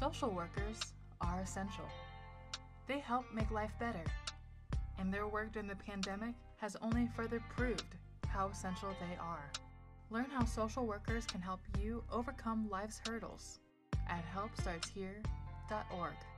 Social workers are essential. They help make life better, and their work during the pandemic has only further proved how essential they are. Learn how social workers can help you overcome life's hurdles at helpstartshere.org.